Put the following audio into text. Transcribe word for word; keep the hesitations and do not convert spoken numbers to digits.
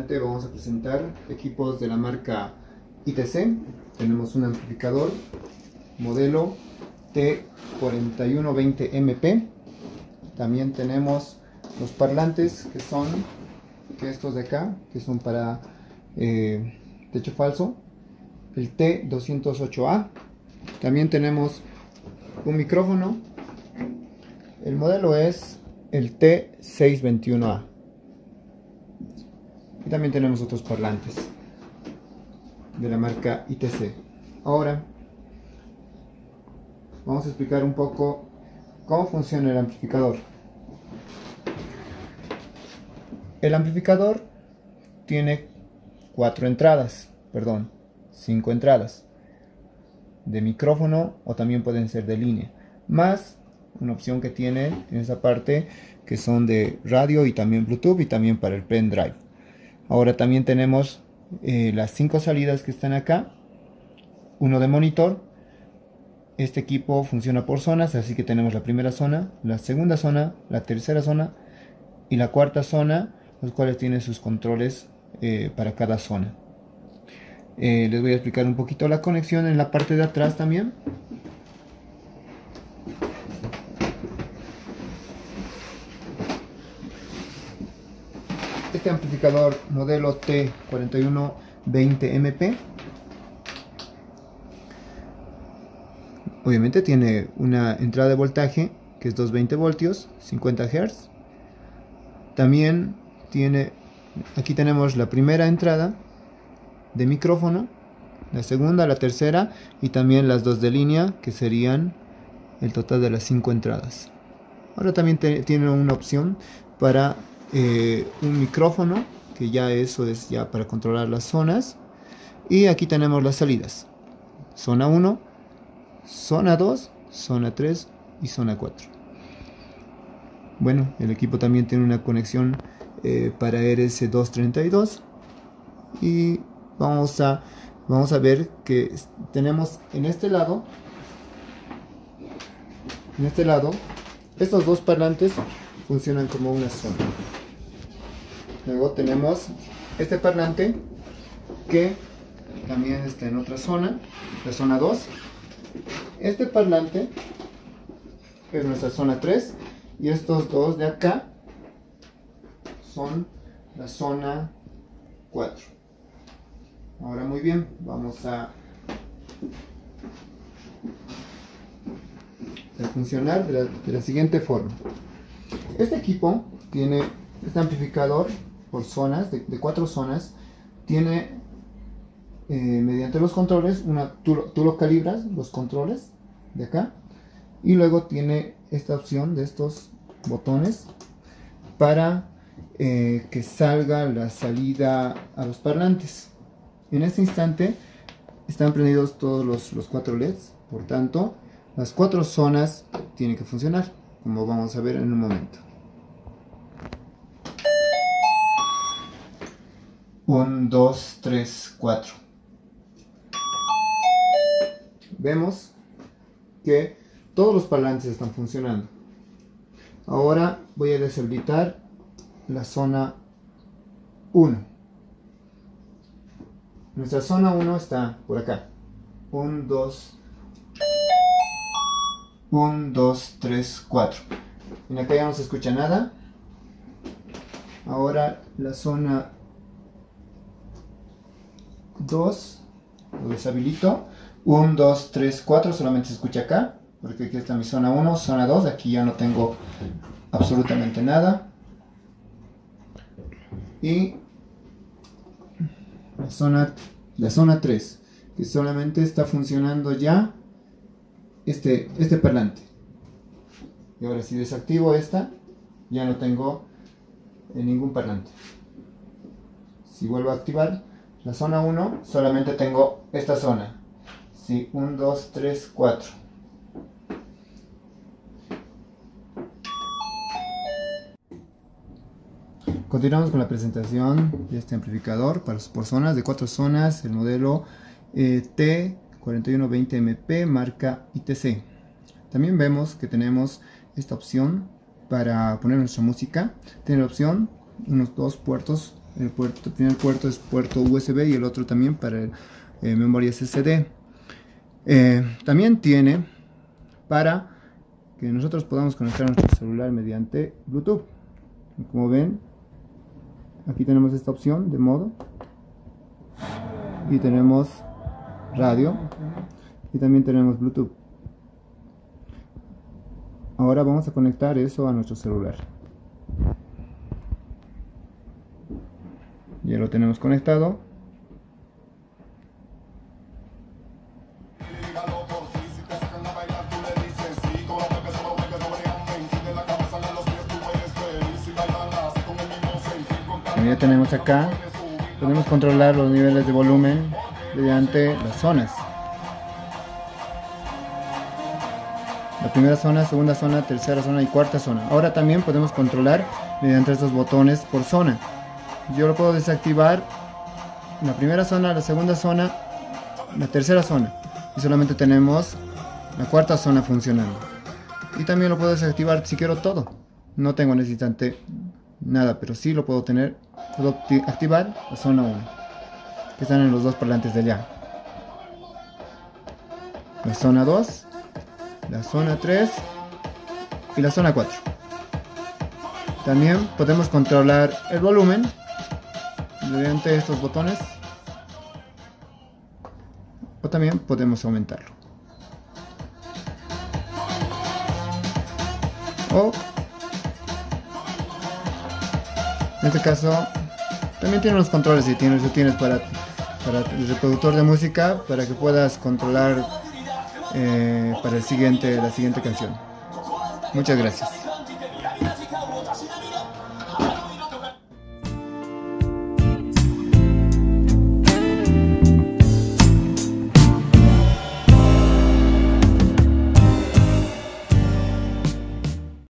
nuevamente vamos a presentar equipos de la marca I T C. Tenemos un amplificador modelo T cuarenta y uno veinte M P. También tenemos los parlantes que son que estos de acá, que son para eh, techo falso, el T doscientos ocho A. También tenemos un micrófono, el modelo es el T seiscientos veintiuno A. Y también tenemos otros parlantes de la marca I T C. Ahora vamos a explicar un poco cómo funciona el amplificador. El amplificador tiene cuatro entradas, perdón, cinco entradas de micrófono, o también pueden ser de línea, más una opción que tiene en esa parte que son de radio y también Bluetooth y también para el pendrive. Ahora también tenemos eh, las cinco salidas que están acá, uno de monitor. Este equipo funciona por zonas, así que tenemos la primera zona, la segunda zona, la tercera zona y la cuarta zona, los cuales tienen sus controles eh, para cada zona. Eh, les voy a explicar un poquito la conexión en la parte de atrás también. Este amplificador modelo T cuarenta y uno veinte M P obviamente tiene una entrada de voltaje que es doscientos veinte voltios, cincuenta hertz. También tiene, aquí tenemos la primera entrada de micrófono, la segunda, la tercera y también las dos de línea, que serían el total de las cinco entradas. Ahora también te, tiene una opción para eh, un micrófono, que ya eso es ya para controlar las zonas. Y aquí tenemos las salidas: zona uno, zona dos, zona tres y zona cuatro. Bueno, el equipo también tiene una conexión eh, para R S doscientos treinta y dos. Y vamos a, vamos a ver que tenemos en este lado, en este lado, estos dos parlantes funcionan como una zona. Luego tenemos este parlante que también está en otra zona, la zona dos. Este parlante es nuestra zona tres y estos dos de acá son la zona cuatro. Ahora muy bien, vamos a, a funcionar de la, de la siguiente forma. Este equipo tiene este amplificador por zonas, de, de cuatro zonas. Tiene eh, mediante los controles, una, tú, tú lo calibras, los controles de acá, y luego tiene esta opción de estos botones para eh, que salga la salida a los parlantes. En este instante están prendidos todos los, los cuatro L E Ds, por tanto las cuatro zonas tienen que funcionar, como vamos a ver en un momento. uno, dos, tres, cuatro. Vemos que todos los parlantes están funcionando. Ahora voy a deshabilitar la zona uno. Nuestra zona uno está por acá. uno, dos, uno, dos, tres, cuatro. En acá ya no se escucha nada. Ahora la zona dos lo deshabilito. uno, dos, tres, cuatro, solamente se escucha acá, porque aquí está mi zona uno, zona dos, aquí ya no tengo absolutamente nada. Y la zona, la zona tres, que solamente está funcionando ya este, este parlante. Y ahora si desactivo esta, ya no tengo eh, ningún parlante. Si vuelvo a activar la zona uno, solamente tengo esta zona. Sí, uno, dos, tres, cuatro. Continuamos con la presentación de este amplificador para, por zonas, de cuatro zonas, el modelo eh, T cuarenta y uno veinte M P marca I T C. También vemos que tenemos esta opción para poner nuestra música. Tiene la opción, unos dos puertos El, puerto, el primer puerto es puerto U S B y el otro también para el, eh, memoria S S D. Eh, también tiene para que nosotros podamos conectar nuestro celular mediante Bluetooth. Como ven, aquí tenemos esta opción de modo y tenemos radio y también tenemos Bluetooth. Ahora vamos a conectar eso a nuestro celular. Ya lo tenemos conectado. Como ya tenemos acá, podemos controlar los niveles de volumen mediante las zonas. La primera zona, segunda zona, tercera zona y cuarta zona. Ahora también podemos controlar mediante estos botones por zona. Yo lo puedo desactivar la primera zona, la segunda zona, la tercera zona. Y solamente tenemos la cuarta zona funcionando. Y también lo puedo desactivar si quiero todo. No tengo en este instante nada, pero sí lo puedo tener. Puedo activar la zona uno, que están en los dos parlantes de allá. La zona dos, la zona tres y la zona cuatro. También podemos controlar el volumen mediante estos botones, o también podemos aumentarlo, o en este caso también tiene unos controles y tienes, tienes para, para el reproductor de música, para que puedas controlar eh, para el siguiente, la siguiente canción. Muchas gracias.